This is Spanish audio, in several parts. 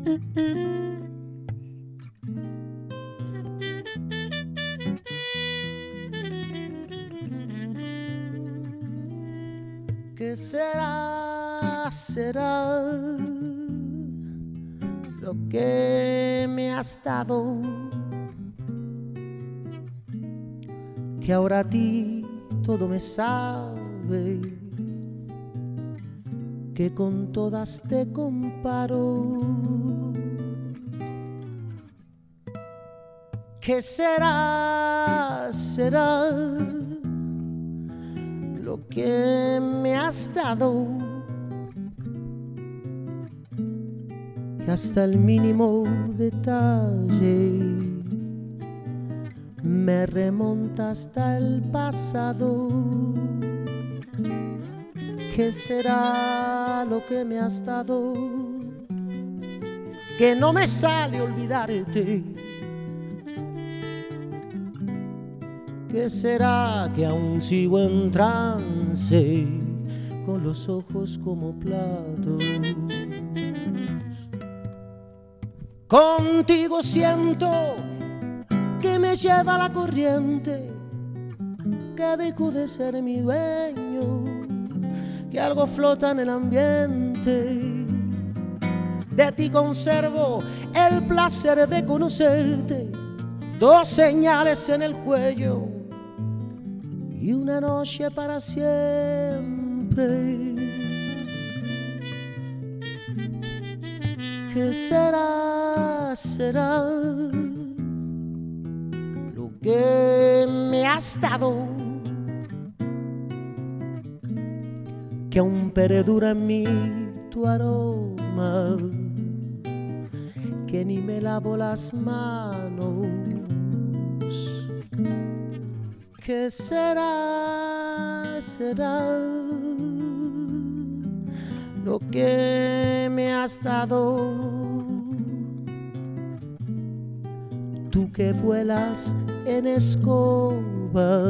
¿Qué será lo que me has dado? Que ahora a ti todo me sabe, que con todas te comparo. ¿Qué será lo que me has dado? Que hasta el mínimo detalle me remonta hasta el pasado. ¿Qué será lo que me has dado? Que no me sale olvidarte. ¿Qué será que aún sigo en trance con los ojos como platos? Contigo siento que me lleva la corriente, que dejo de ser mi dueño, que algo flota en el ambiente. De ti conservo el placer de conocerte, dos señales en el cuello y una noche para siempre. ¿Qué será lo que me has dado? Que aún perdura en mí tu aroma, que ni me lavo las manos. ¿Qué será lo que me has dado? Tú que vuelas en escoba,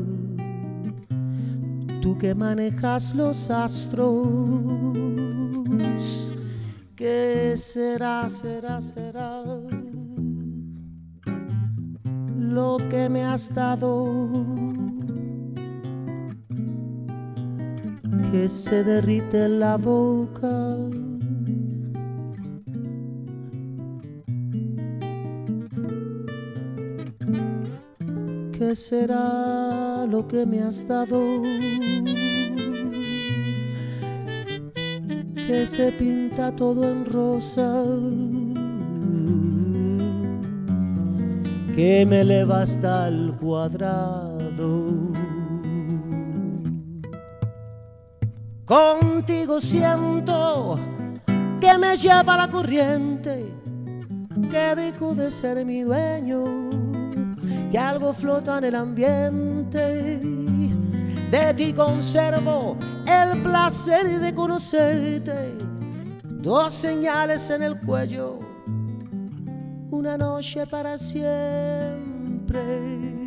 tú que manejas los astros. ¿Qué será lo que me has dado? Que se derrite en la boca. ¿Qué será lo que me has dado? Que se pinta todo en rosa, que me eleva hasta el cuadrado. Contigo siento que me lleva la corriente, que dejo de ser mi dueño, que algo flota en el ambiente. De ti conservo el placer de conocerte, dos señales en el cuello, una noche para siempre.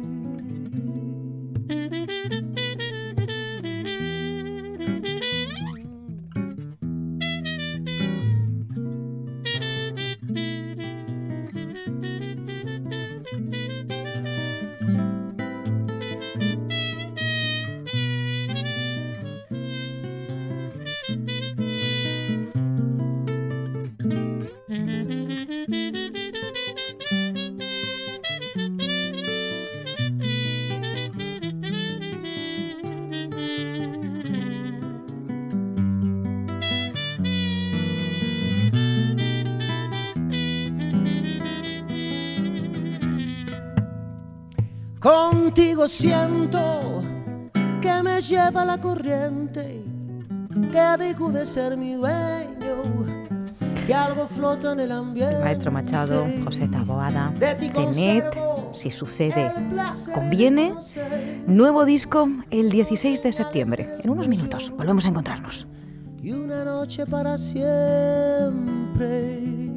Contigo siento que me lleva la corriente, que dejo de ser mi dueño, que algo flota en el ambiente. El maestro Machado, José Taboada, Tenet, Si sucede, conviene. Nuevo disco el 16 de septiembre. En unos minutos volvemos a encontrarnos. Y una noche para siempre.